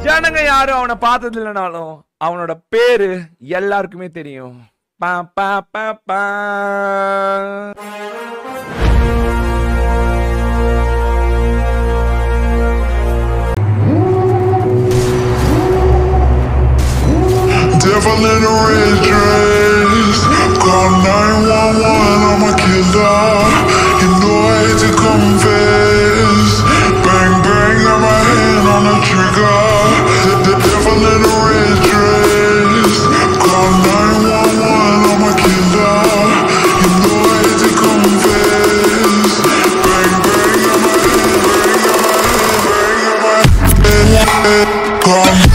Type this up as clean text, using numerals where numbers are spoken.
ஜனங்க யாரும் அவனை பார்த்தது இல்லைனாலும் அவனோட பேரு எல்லாருக்குமே தெரியும். பா பா பா பா. Devil in a red dress, call 911, I'm a killer. You know I hate to confess. Bang bang, got my hand on the trigger. The devil in a red dress, call 911, I'm a killer. You know I hate to confess. Bang bang, got my hand, bang got my hand. Call